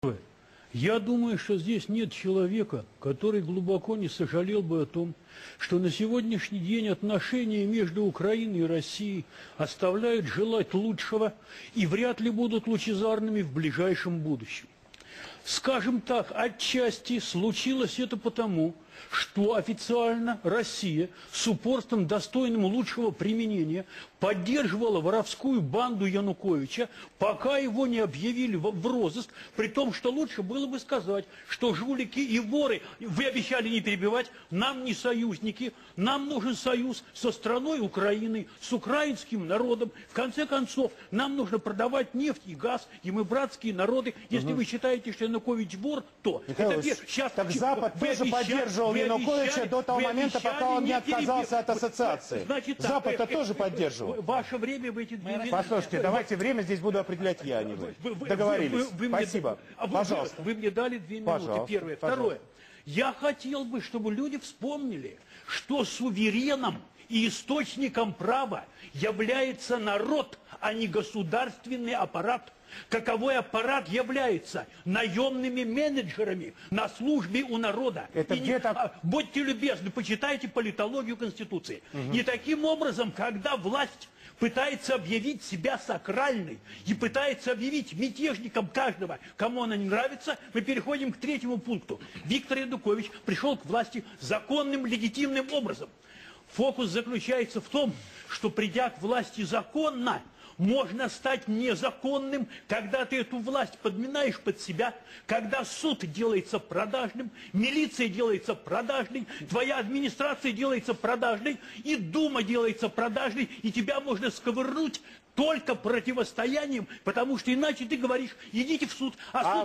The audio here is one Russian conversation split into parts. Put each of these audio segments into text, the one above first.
Я думаю, что здесь нет человека, который глубоко не сожалел бы о том, что на сегодняшний день отношения между Украиной и Россией оставляют желать лучшего и вряд ли будут лучезарными в ближайшем будущем. Скажем так, отчасти случилось это потому, что официально Россия с упорством, достойным лучшего применения, поддерживала воровскую банду Януковича, пока его не объявили в розыск, при том, что лучше было бы сказать, что жулики и воры, вы обещали не перебивать, нам не союзники, нам нужен союз со страной Украины, с украинским народом. В конце концов, нам нужно продавать нефть и газ, и мы братские народы. Если вы считаете, что Янукович вор, то... Сейчас, так Запад тоже поддерживал Януковича до того момента, пока он не отказался от ассоциации. Запад-то тоже поддерживал. Ваше время в эти 2 минуты... Послушайте, давайте время здесь буду определять я, а не вы. Договорились. Спасибо. Пожалуйста. Вы мне дали 2 минуты. Пожалуйста. Первое. Второе. Я хотел бы, чтобы люди вспомнили, что сувереном и источником права является народ, а не государственный аппарат. Каковой аппарат является наемными менеджерами на службе у народа. Будьте любезны, почитайте политологию Конституции. И таким образом, когда власть пытается объявить себя сакральной и пытается объявить мятежником каждого, кому она не нравится, мы переходим к 3-му пункту. Виктор Янукович пришел к власти законным, легитимным образом. Фокус заключается в том, что придя к власти законно, можно стать незаконным, когда ты эту власть подминаешь под себя, когда суд делается продажным, милиция делается продажной, твоя администрация делается продажной, и Дума делается продажной, и тебя можно сковырнуть только противостоянием, потому что иначе ты говоришь, идите в суд. А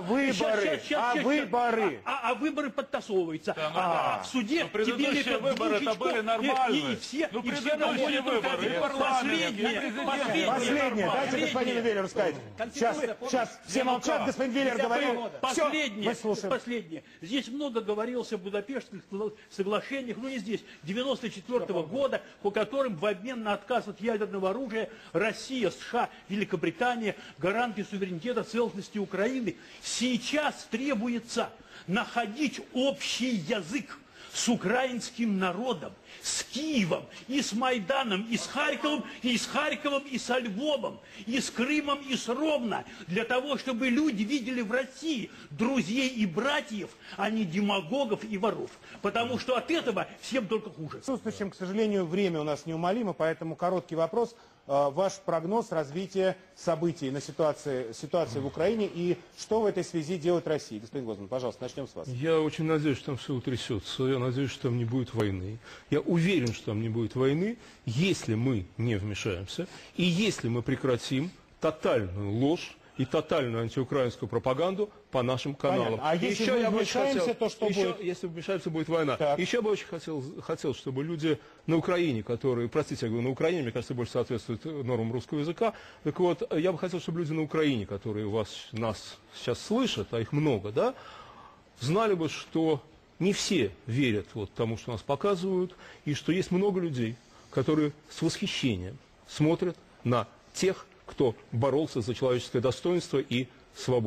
выборы подтасовываются. В суде предыдущие выборы-то были нормальные. И все предыдущие выборы, Последнее, дайте господину Веллеру сказать. Сейчас все молчат, господин Веллер говорил. Последнее. Здесь много говорилось о Будапештских соглашениях, ну не здесь, 94-го года, по которым в обмен на отказ от ядерного оружия Россия, США, Великобритания, гаранты суверенитета, целостности Украины. Сейчас требуется находить общий язык с украинским народом, с Киевом, и с Майданом, и с Харьковом, и со Львовом, и с Крымом, и с Ровно, для того, чтобы люди видели в России друзей и братьев, а не демагогов и воров. Потому что от этого всем только хуже. К сожалению, время у нас неумолимо, поэтому короткий вопрос. Ваш прогноз развития событий на ситуации в Украине и что в этой связи делает Россия? Господин Гозман, пожалуйста, начнем с вас. Я очень надеюсь, что там все утрясется. Я надеюсь, что там не будет войны. Я уверен, что там не будет войны, если мы не вмешаемся и если мы прекратим тотальную ложь и тотальную антиукраинскую пропаганду по нашим каналам. Понятно. А если мы вмешаемся, то что будет? Если вмешаемся, будет война. Так. Еще бы очень хотел, чтобы люди на Украине, которые, простите, я говорю, на Украине, мне кажется, больше соответствует нормам русского языка, так вот, я бы хотел, чтобы люди на Украине, которые нас сейчас слышат, а их много, да, знали бы, что не все верят тому, что нас показывают, и что есть много людей, которые с восхищением смотрят на тех, кто боролся за человеческое достоинство и свободу.